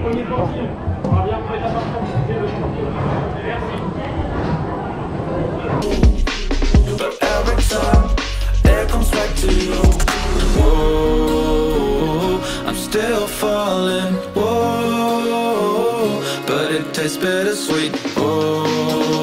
But every time it comes back to you. Whoa, I'm still falling. Whoa, but it tastes bittersweet. Whoa.